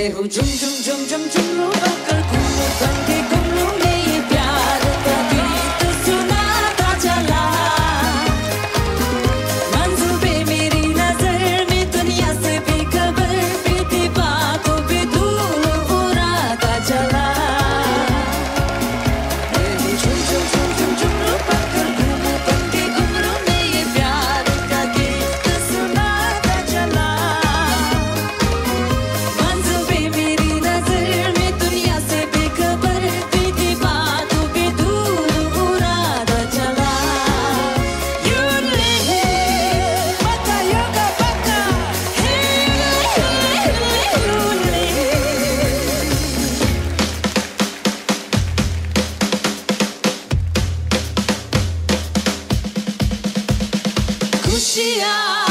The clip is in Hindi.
हूँ झुम झुम झुम झुम झुमरू पकड़ घूमू बंदे घुमरू में ये प्यार का गीत सुनाता चला। मंसूबे मेरी नजर में दुनिया से बेखबर बीती बातों पे धूल उड़ाता चला। झुम झुम झुम झुम झुमरू पकड़ घूमू बंदे घुमरू में ये प्यार का गीत सुनाता चला। मंसूबे मेरी नजर में दुनिया से बेखबर बीती बातों पे धूल उड़ाता चला। पता योगा पता खुशियाँ